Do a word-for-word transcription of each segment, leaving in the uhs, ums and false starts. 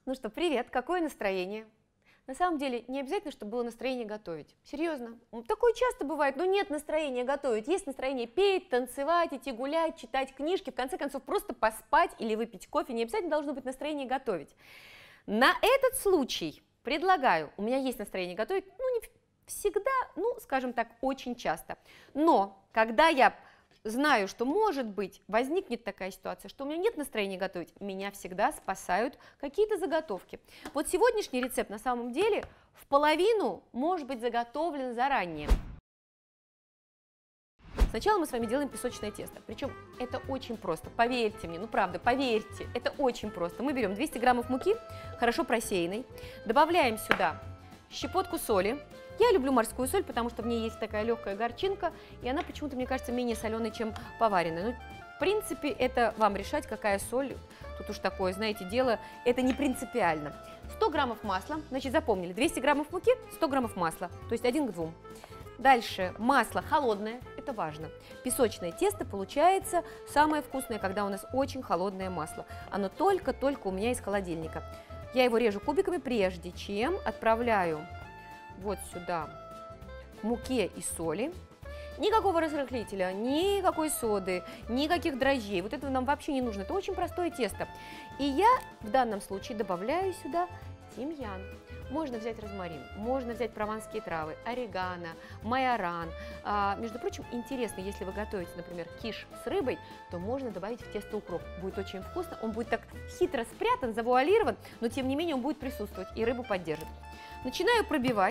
Ну что, привет, какое настроение? На самом деле, не обязательно, чтобы было настроение готовить. Серьезно. Такое часто бывает, но нет настроения готовить. Есть настроение петь, танцевать, идти гулять, читать книжки, в конце концов, просто поспать или выпить кофе. Не обязательно должно быть настроение готовить. На этот случай предлагаю, у меня есть настроение готовить, ну, не всегда, ну, скажем так, очень часто. Но, когда я знаю, что, может быть, возникнет такая ситуация, что у меня нет настроения готовить, меня всегда спасают какие-то заготовки. Вот сегодняшний рецепт на самом деле в половину может быть заготовлен заранее. Сначала мы с вами делаем песочное тесто, причем это очень просто, поверьте мне, ну правда, поверьте, это очень просто. Мы берем двести граммов муки, хорошо просеянной, добавляем сюда щепотку соли. Я люблю морскую соль, потому что в ней есть такая легкая горчинка, и она почему-то, мне кажется, менее соленая, чем поваренная. Ну, в принципе, это вам решать, какая соль. Тут уж такое, знаете, дело, это не принципиально. сто граммов масла, значит, запомнили, двести граммов муки, сто граммов масла, то есть один к двум. Дальше масло холодное, это важно. Песочное тесто получается самое вкусное, когда у нас очень холодное масло. Оно только-только у меня из холодильника. Я его режу кубиками, прежде чем отправляю вот сюда муке и соли. Никакого разрыхлителя, никакой соды, никаких дрожжей. Вот этого нам вообще не нужно. Это очень простое тесто. И я в данном случае добавляю сюда тимьян. Можно взять розмарин, можно взять прованские травы, орегано, майоран. А, между прочим, интересно, если вы готовите, например, киш с рыбой, то можно добавить в тесто укроп. Будет очень вкусно, он будет так хитро спрятан, завуалирован, но тем не менее он будет присутствовать и рыбу поддержит. Начинаю пробивать.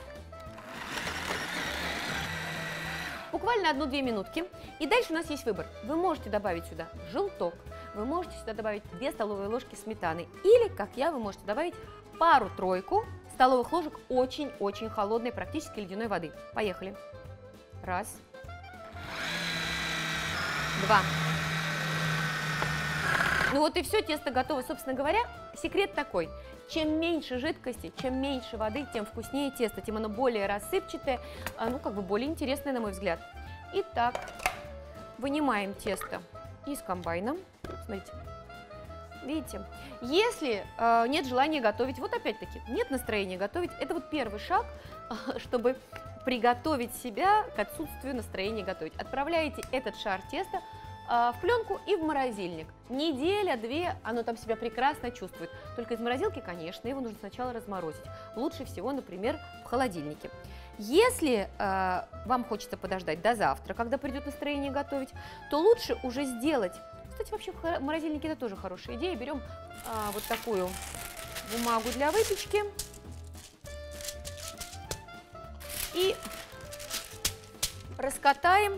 Буквально одну-две минутки. И дальше у нас есть выбор. Вы можете добавить сюда желток, вы можете сюда добавить две столовые ложки сметаны. Или, как я, вы можете добавить пару-тройку столовых ложек очень-очень холодной, практически ледяной воды. Поехали. Раз. Два. Ну вот и все, тесто готово. Собственно говоря, секрет такой. Чем меньше жидкости, чем меньше воды, тем вкуснее тесто, тем оно более рассыпчатое, ну как бы более интересное, на мой взгляд. Итак, вынимаем тесто из комбайна. Смотрите. Видите, если э, нет желания готовить, вот опять-таки, нет настроения готовить, это вот первый шаг, э, чтобы приготовить себя к отсутствию настроения готовить. Отправляете этот шар теста э, в пленку и в морозильник. Неделя-две, оно там себя прекрасно чувствует. Только из морозилки, конечно, его нужно сначала разморозить. Лучше всего, например, в холодильнике. Если э, вам хочется подождать до завтра, когда придет настроение готовить, то лучше уже сделать. Кстати, вообще в морозильнике это тоже хорошая идея. Берем а, вот такую бумагу для выпечки и раскатаем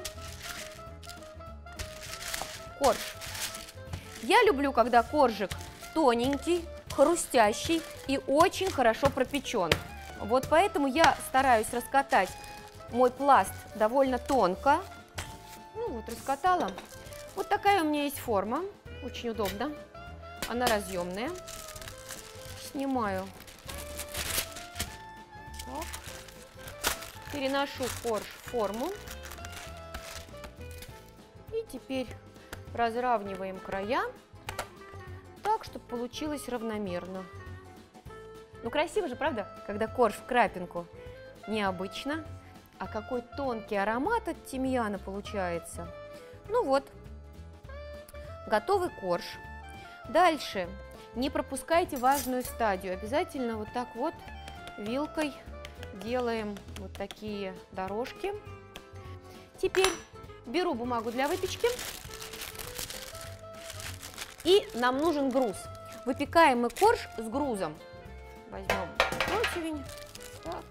корж. Я люблю, когда коржик тоненький, хрустящий и очень хорошо пропечен. Вот поэтому я стараюсь раскатать мой пласт довольно тонко. Ну вот, раскатала. Вот такая у меня есть форма, очень удобно, она разъемная. Снимаю, так. Переношу корж в форму и теперь разравниваем края так, чтобы получилось равномерно. Ну красиво же, правда, когда корж в крапинку? Необычно, а какой тонкий аромат от тимьяна получается. Ну вот. Готовый корж. Дальше не пропускайте важную стадию. Обязательно вот так вот вилкой делаем вот такие дорожки. Теперь беру бумагу для выпечки. И нам нужен груз. Выпекаем мы корж с грузом. Возьмем противень. Так.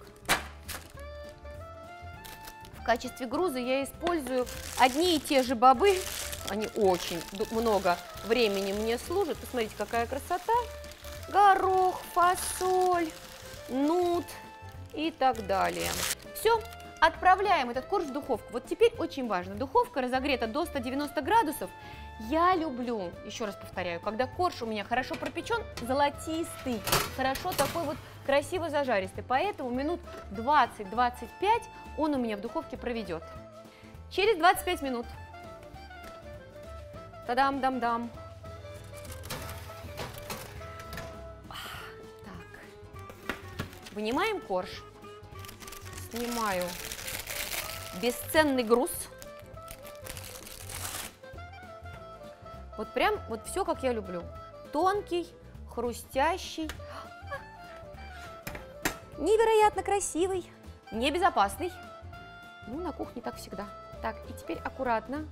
В качестве груза я использую одни и те же бобы. Они очень много времени мне служат. Посмотрите, какая красота. Горох, фасоль, нут и так далее. Все, отправляем этот корж в духовку. Вот теперь очень важно. Духовка разогрета до ста девяноста градусов. Я люблю, еще раз повторяю, когда корж у меня хорошо пропечен, золотистый, хорошо такой вот красиво зажаристый. Поэтому минут двадцать-двадцать пять он у меня в духовке проведет. Через двадцать пять минут. Та-дам-дам-дам. Вынимаем корж. Снимаю бесценный груз. Вот прям вот все, как я люблю. Тонкий, хрустящий, невероятно красивый, небезопасный. Ну, на кухне так всегда. Так, и теперь аккуратно.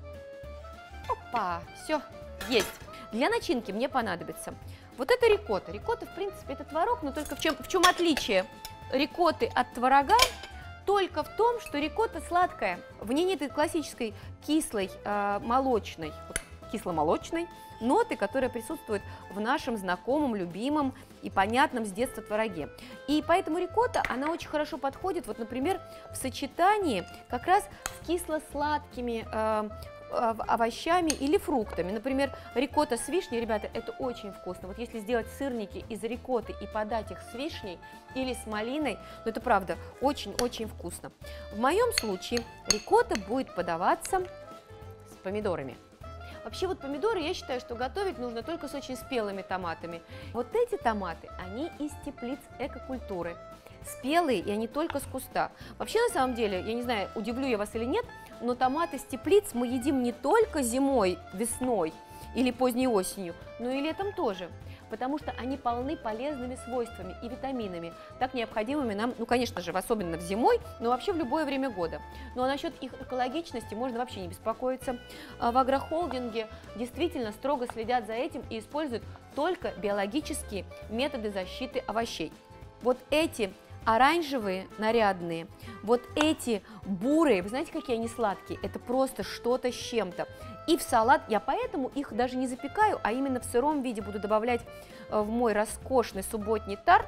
Опа, все, есть. Для начинки мне понадобится вот это рикотта. Рикотта, в принципе, это творог, но только в чем, в чем отличие рикотты от творога? Только в том, что рикотта сладкая. В ней нет классической кислой, э, молочной, кисломолочной ноты, которая присутствует в нашем знакомом, любимом и понятном с детства твороге. И поэтому рикотта, она очень хорошо подходит, вот, например, в сочетании как раз с кисло-сладкими э, овощами или фруктами. Например, рикотта с вишней, ребята, это очень вкусно. Вот если сделать сырники из рикотты и подать их с вишней или с малиной, ну это правда очень-очень вкусно. В моем случае рикотта будет подаваться с помидорами. Вообще вот помидоры, я считаю, что готовить нужно только с очень спелыми томатами. Вот эти томаты, они из теплиц экокультуры. Спелые, и они только с куста. Вообще, на самом деле, я не знаю, удивлю я вас или нет, но томаты с теплиц мы едим не только зимой, весной или поздней осенью, но и летом тоже. Потому что они полны полезными свойствами и витаминами, так необходимыми нам, ну, конечно же, особенно в зимой, но вообще в любое время года. Ну, а насчет их экологичности можно вообще не беспокоиться. В агрохолдинге действительно строго следят за этим и используют только биологические методы защиты овощей. Вот эти оранжевые, нарядные, вот эти бурые, вы знаете, какие они сладкие? Это просто что-то с чем-то. И в салат я поэтому их даже не запекаю, а именно в сыром виде буду добавлять в мой роскошный субботний тарт,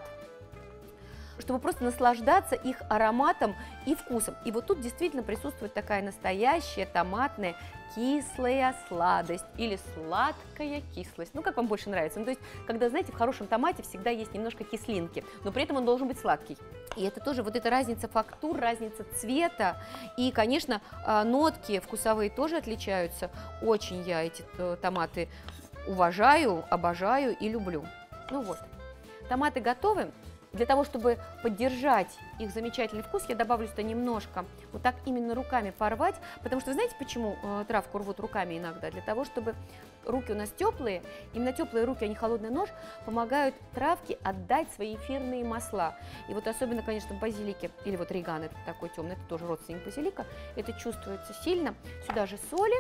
чтобы просто наслаждаться их ароматом и вкусом. И вот тут действительно присутствует такая настоящая томатная кислая сладость или сладкая кислость. Ну, как вам больше нравится? Ну, то есть, когда, знаете, в хорошем томате всегда есть немножко кислинки, но при этом он должен быть сладкий. И это тоже вот эта разница фактур, разница цвета. И, конечно, нотки вкусовые тоже отличаются. Очень я эти томаты уважаю, обожаю и люблю. Ну вот, томаты готовы. Для того, чтобы поддержать их замечательный вкус, я добавлю сюда немножко, вот так именно руками порвать, потому что вы знаете, почему э, травку рвут руками иногда? Для того, чтобы руки у нас теплые, именно теплые руки, а не холодный нож, помогают травке отдать свои эфирные масла. И вот особенно, конечно, в базилике, или вот реган, это такой темный, это тоже родственник базилика, это чувствуется сильно. Сюда же соли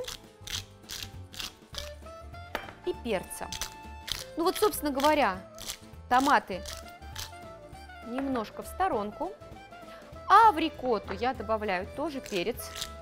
и перца. Ну вот, собственно говоря, томаты немножко в сторонку, а в рикотту я добавляю тоже перец.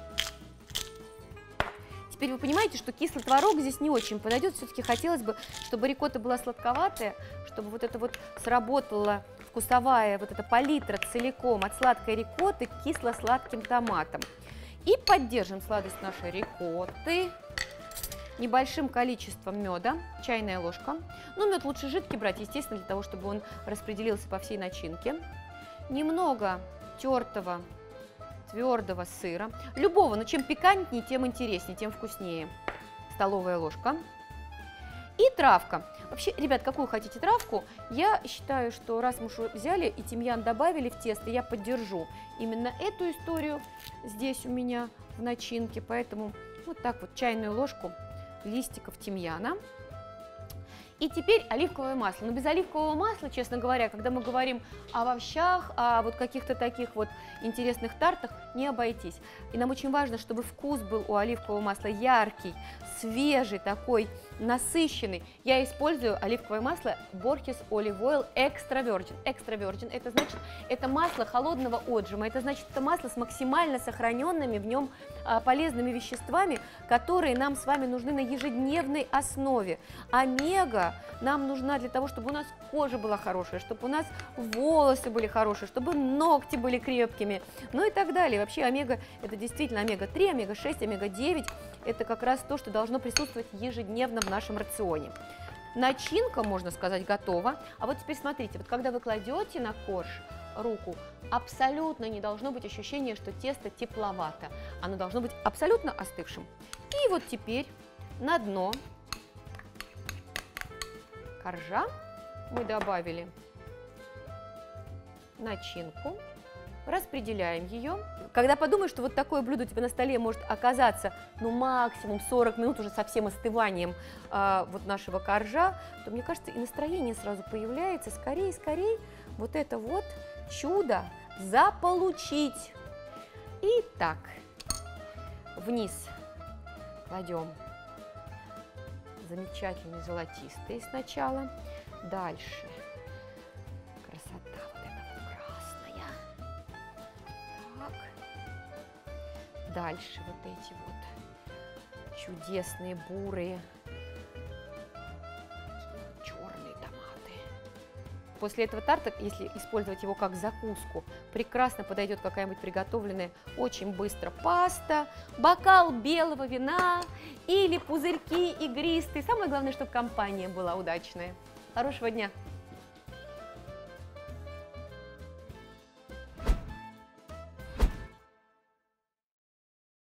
Теперь вы понимаете, что кислый творог здесь не очень подойдет, все-таки хотелось бы, чтобы рикотта была сладковатая, чтобы вот это вот сработала вкусовая вот эта палитра целиком от сладкой рикотты к кисло-сладким томатам. И поддержим сладость нашей рикотты небольшим количеством меда, чайная ложка. Ну, мед лучше жидкий брать, естественно, для того, чтобы он распределился по всей начинке. Немного тертого, твердого сыра. Любого, но чем пикантнее, тем интереснее, тем вкуснее. Столовая ложка. И травка. Вообще, ребят, какую хотите травку? Я считаю, что раз мы уже взяли и тимьян добавили в тесто, я поддержу именно эту историю здесь у меня в начинке. Поэтому вот так вот чайную ложку листиков тимьяна. И теперь оливковое масло. Но без оливкового масла, честно говоря, когда мы говорим о овощах, о вот каких-то таких вот интересных тартах, не обойтись. И нам очень важно, чтобы вкус был у оливкового масла яркий, свежий, такой насыщенный. Я использую оливковое масло Borges Olive Oil Extra Virgin. Extra Virgin – это значит, это масло холодного отжима, это значит, это масло с максимально сохраненными в нем а, полезными веществами, которые нам с вами нужны на ежедневной основе. Омега нам нужна для того, чтобы у нас кожа была хорошая, чтобы у нас волосы были хорошие, чтобы ногти были крепкими, ну и так далее. Вообще омега – это действительно омега три, омега шесть, омега девять. Это как раз то, что должно присутствовать ежедневно в нашем рационе. Начинка, можно сказать, готова. А вот теперь смотрите, вот когда вы кладете на корж руку, абсолютно не должно быть ощущения, что тесто тепловато. Оно должно быть абсолютно остывшим. И вот теперь на дно коржа мы добавили начинку, распределяем ее. Когда подумаешь, что вот такое блюдо у тебя на столе может оказаться, ну, максимум сорок минут уже со всем остыванием э, вот нашего коржа, то, мне кажется, и настроение сразу появляется, скорее, скорее, вот это вот чудо заполучить. Итак, вниз кладем замечательные золотистые сначала, дальше красота вот эта вот красная, так, дальше вот эти вот чудесные бурые черные томаты. После этого тарта, если использовать его как закуску, прекрасно подойдет какая-нибудь приготовленная очень быстро паста, бокал белого вина или пузырьки игристые. Самое главное, чтобы компания была удачная. Хорошего дня!